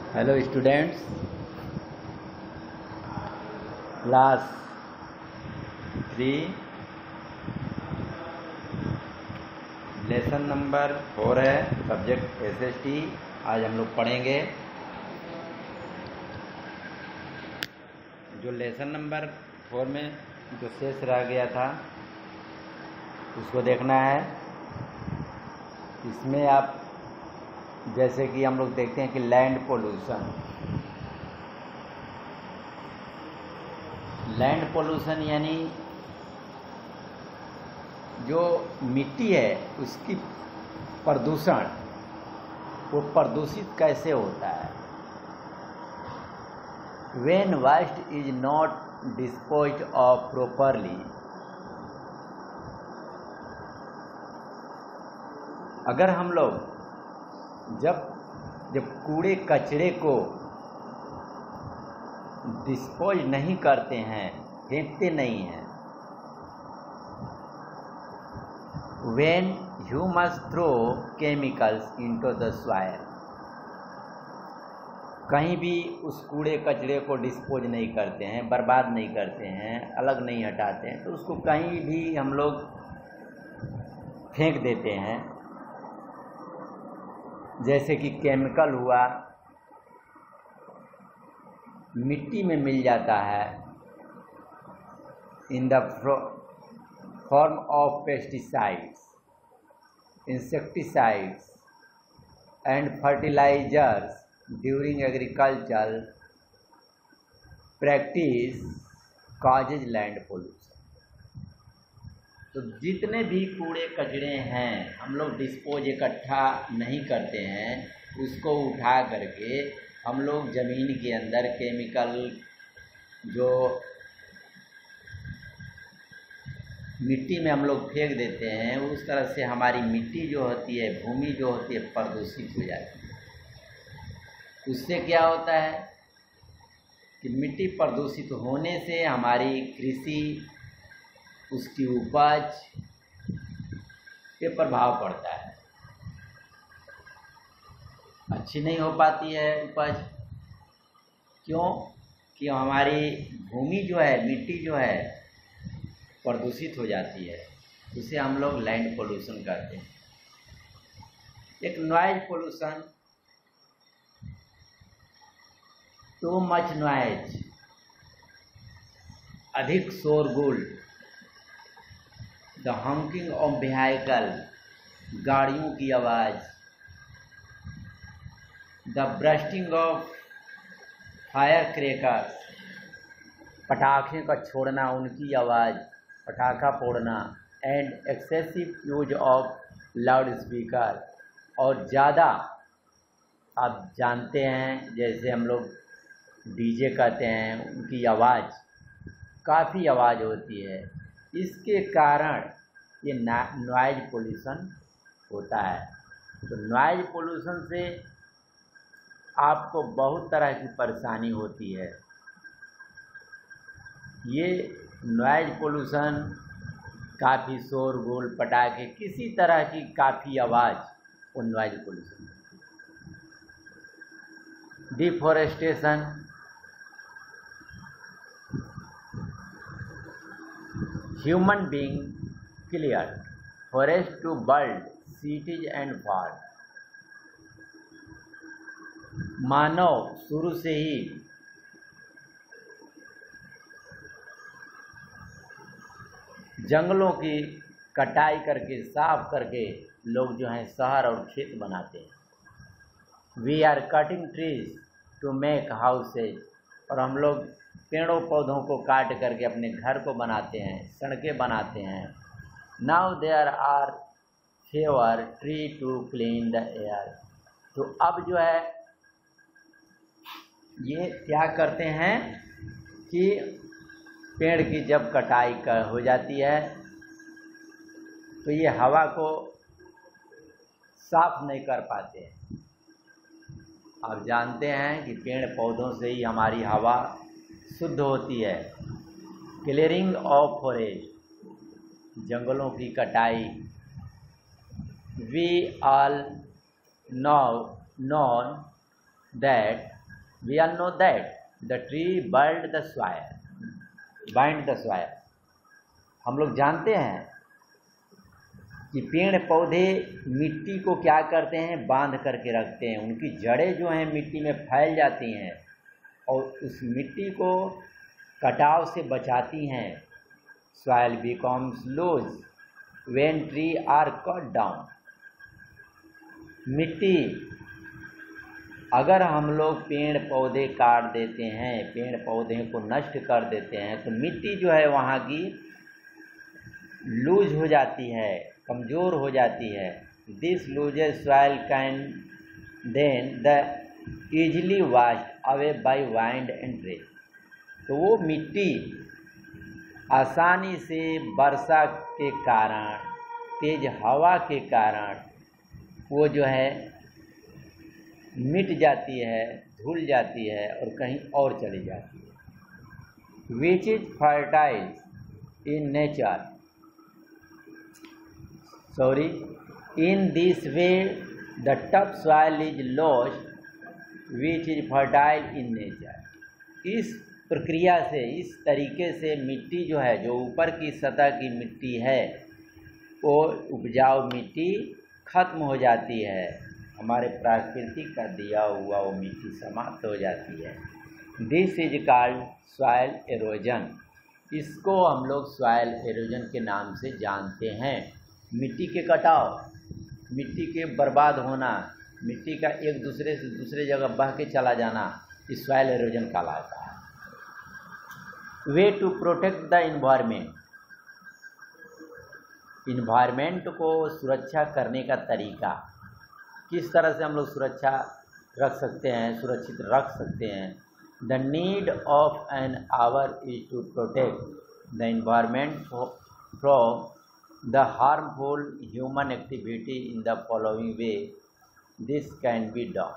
Hello students, class 3 lesson number 4 है, subject SST. आज हम लोग पढ़ेंगे जो लेसन नंबर 4 में जो शेष रह गया था उसको देखना है। इसमें आप जैसे कि हम लोग देखते हैं कि लैंड पोल्यूशन यानी जो मिट्टी है उसकी प्रदूषण, वो प्रदूषित कैसे होता है। When waste is not disposed of properly, अगर हम लोग जब कूड़े कचरे को डिस्पोज नहीं करते हैं, फेंकते नहीं हैं, when you must throw chemicals into the soil, कहीं भी उस कूड़े कचरे को डिस्पोज नहीं करते हैं, बर्बाद नहीं करते हैं, अलग नहीं हटाते हैं, तो उसको कहीं भी हम लोग फेंक देते हैं। जैसे कि केमिकल हुआ, मिट्टी में मिल जाता है in the form of pesticides, insecticides and fertilisers during agriculture practice causes land pollution. तो जितने भी कूड़े कचरे हैं हम लोग डिस्पोज इकट्ठा नहीं करते हैं, उसको उठा करके हम लोग ज़मीन के अंदर केमिकल जो मिट्टी में हम लोग फेंक देते हैं, उस तरह से हमारी मिट्टी जो होती है, भूमि जो होती है, प्रदूषित हो जाती है। उससे क्या होता है कि मिट्टी प्रदूषित होने से हमारी कृषि, उसकी उपज पे प्रभाव पड़ता है, अच्छी नहीं हो पाती है उपज। क्यों? कि हमारी भूमि जो है, मिट्टी जो है, प्रदूषित हो जाती है। उसे हम लोग लैंड पोल्यूशन कहते हैं। एक noise pollution, too much noise, अधिक शोरगुल, द हॉकिंग ऑफ व्हीकल, गाड़ियों की आवाज़, the bursting of firecrackers, पटाखे का छोड़ना, उनकी आवाज़, पटाखा फोड़ना, and excessive use of loudspeaker, और ज़्यादा आप जानते हैं जैसे हम लोग डीजे कहते हैं, उनकी आवाज़, काफ़ी आवाज़ होती है। इसके कारण ये नॉइज पोल्यूशन होता है। तो नॉइज पोल्यूशन से आपको बहुत तरह की परेशानी होती है। ये नॉइज पोल्यूशन, काफ़ी शोरगुल, पटाखे, किसी तरह की काफ़ी आवाज़, वो noise pollution. Deforestation, human being clear forest to build cities and farm, मानव शुरू से ही जंगलों की कटाई करके, साफ करके लोग जो हैं शहर और खेत बनाते हैं। We are cutting trees to make houses, और हम लोग पेड़ों पौधों को काट करके अपने घर को बनाते हैं, सड़कें बनाते हैं। Now there are fewer tree to clean the air. तो अब जो है ये क्या करते हैं कि पेड़ की जब कटाई हो जाती है तो ये हवा को साफ नहीं कर पाते हैं। आप जानते हैं कि पेड़ पौधों से ही हमारी हवा शुद्ध होती है। क्लियरिंग ऑफ फॉरेस्ट, जंगलों की कटाई। We all know known that We all know that the tree bind the soil. हम लोग जानते हैं कि पेड़ पौधे मिट्टी को क्या करते हैं, बांध करके रखते हैं। उनकी जड़ें जो हैं मिट्टी में फैल जाती हैं और उस मिट्टी को कटाव से बचाती हैं। Soil becomes loose when trees are cut down. मिट्टी अगर हम लोग पेड़ पौधे काट देते हैं, पेड़ पौधे को नष्ट कर देते हैं, तो मिट्टी जो है वहाँ की लूज हो जाती है, कमज़ोर हो जाती है। This loses soil can then the easily washed away by wind and rain. तो वो मिट्टी आसानी से वर्षा के कारण, तेज हवा के कारण वो जो है मिट जाती है, धुल जाती है और कहीं और चली जाती है। Which is fertile in nature, in this way the top soil is lost which is fertile in nature. इस प्रक्रिया से, इस तरीके से मिट्टी जो है, जो ऊपर की सतह की मिट्टी है, वो उपजाऊ मिट्टी खत्म हो जाती है। हमारे प्रकृति का दिया हुआ वो मिट्टी समाप्त हो जाती है। This is called soil erosion. इसको हम लोग सॉइल एरोजन के नाम से जानते हैं। मिट्टी के कटाव, मिट्टी के बर्बाद होना, मिट्टी का एक दूसरे से दूसरे जगह बह के चला जाना, इस सॉइल एरोजन कहलाता है। Way to protect the environment, environment को सुरक्षा करने का तरीका, किस तरह से हम लोग सुरक्षा रख सकते हैं, सुरक्षित रख सकते हैं। The need of an hour is to protect the environment from the harmful human activity in the following way this can be done.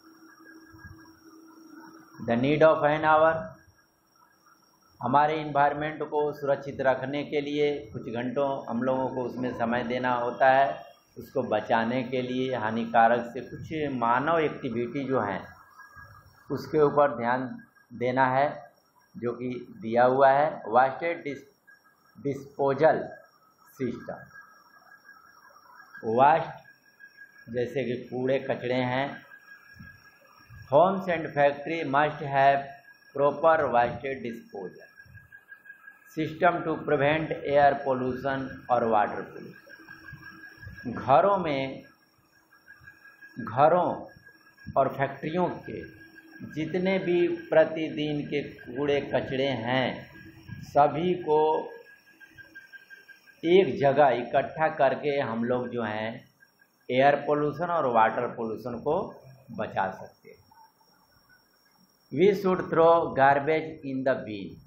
The need of an hour, हमारे इन्वायरमेंट को सुरक्षित रखने के लिए कुछ घंटों हम लोगों को उसमें समय देना होता है। उसको बचाने के लिए हानिकारक से कुछ मानव एक्टिविटी जो हैं उसके ऊपर ध्यान देना है, जो कि दिया हुआ है। वेस्ट डिस्पोजल सिस्टम, वेस्ट जैसे कि कूड़े कचरे हैं। Homes and factory must have proper waste disposal system to prevent air pollution और वाटर पोल्यूशन। घरों और फैक्ट्रियों के जितने भी प्रतिदिन के कूड़े कचरे हैं, सभी को एक जगह इकट्ठा करके हम लोग जो हैं एयर पोल्यूशन और वाटर पोल्यूशन को बचा सकते हैं। We should throw garbage in the bin.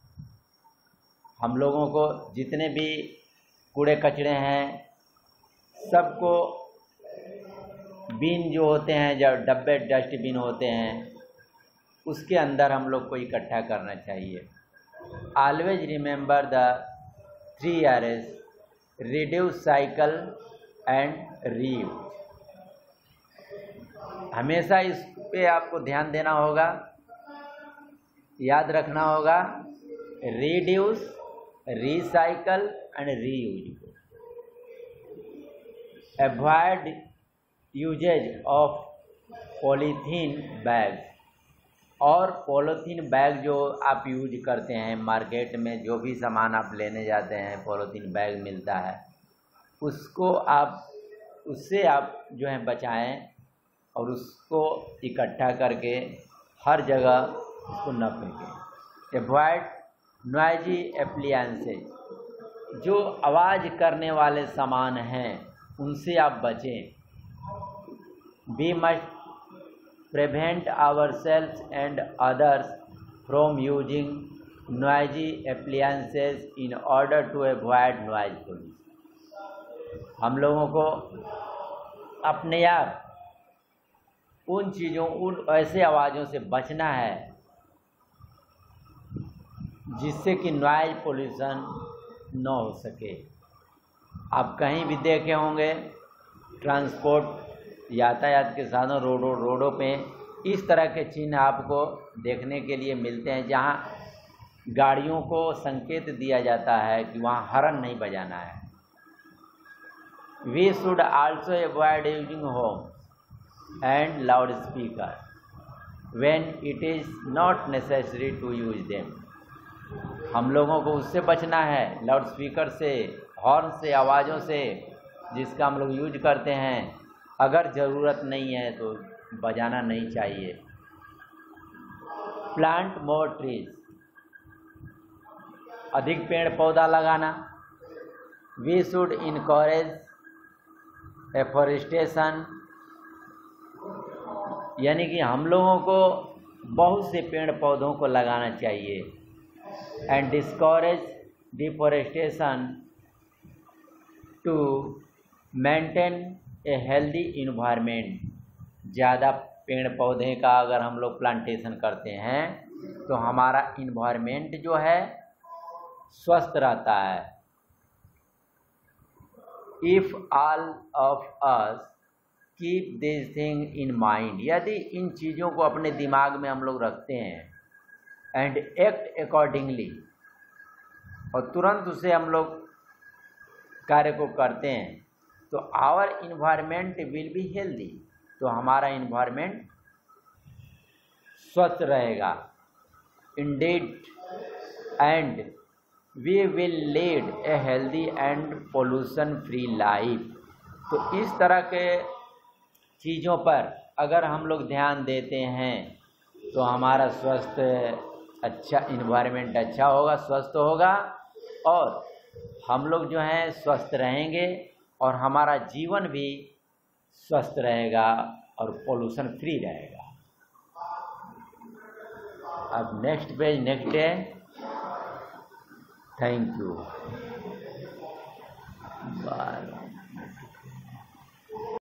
हम लोगों को जितने भी कूड़े कचरे हैं सबको बीन जो होते हैं, जब डब्बे डस्टबिन होते हैं, उसके अंदर हम लोग को इकट्ठा करना चाहिए। Always remember the 3 R's, reduce, cycle and reuse. हमेशा इस पे आपको ध्यान देना होगा, याद रखना होगा। Reduce, recycle and reuse. Avoid usage of polythene bag, और पॉलीथीन बैग जो आप यूज करते हैं मार्केट में, जो भी सामान आप लेने जाते हैं पॉलीथीन बैग मिलता है, उसको उससे आप जो है बचाएं और उसको इकट्ठा करके हर जगह उसको न फेंकें। अवॉइड नॉइजी एप्लियंसेज, जो आवाज़ करने वाले सामान हैं उनसे आप बचें। We must prevent ourselves and others from using noisy appliances in order to avoid noise pollution. हम लोगों को अपने आप उन चीज़ों, उन ऐसे आवाज़ों से बचना है जिससे कि नॉइज पोल्यूशन न हो सके। आप कहीं भी देखे होंगे ट्रांसपोर्ट, यातायात के साधन, रोडों पे इस तरह के चिन्ह आपको देखने के लिए मिलते हैं, जहाँ गाड़ियों को संकेत दिया जाता है कि वहाँ हॉर्न नहीं बजाना है। We should also avoid using horns and loudspeaker when it is not necessary to use them. हम लोगों को उससे बचना है, लाउडस्पीकर से, हॉर्न से, आवाज़ों से, जिसका हम लोग यूज करते हैं, अगर ज़रूरत नहीं है तो बजाना नहीं चाहिए। प्लांट मोर ट्रीज, अधिक पेड़ पौधा लगाना। वी शुड इनकरेज एफॉरेस्टेशन, यानी कि हम लोगों को बहुत से पेड़ पौधों को लगाना चाहिए। And discourage deforestation to maintain a healthy environment. ज़्यादा पेड़ पौधे का अगर हम लोग प्लांटेशन करते हैं तो हमारा इन्वायरमेंट जो है स्वस्थ रहता है। If all of us keep this thing in mind, यदि इन चीज़ों को अपने दिमाग में हम लोग रखते हैं, एंड एक्ट अकॉर्डिंगली, और तुरंत उसे हम लोग कार्य को करते हैं, तो our environment will be healthy, तो हमारा इन्वायरमेंट स्वस्थ रहेगा। Indeed and we will lead a healthy and pollution free life. तो इस तरह के चीज़ों पर अगर हम लोग ध्यान देते हैं तो हमारा स्वस्थ अच्छा इन्वायरमेंट अच्छा होगा, स्वस्थ होगा, और हम लोग जो हैं स्वस्थ रहेंगे और हमारा जीवन भी स्वस्थ रहेगा और पोल्यूशन फ्री रहेगा। अब next page, next day. Thank you. Bye.